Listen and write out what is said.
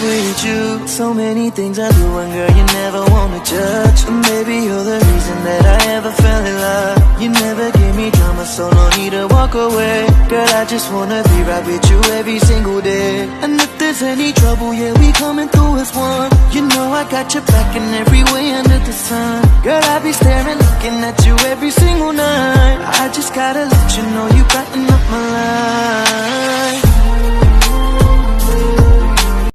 with you. So many things I do, and girl, you never wanna judge. And maybe you're the reason that I ever fell in love. You never gave me drama, so no need to walk away. Girl, I just wanna be right with you every single day. And if there's any trouble, yeah, we coming through as one. You know I got your back in every way under the sun. Girl, I be staring, looking at you every single night. I just gotta let you know you brighten up my life.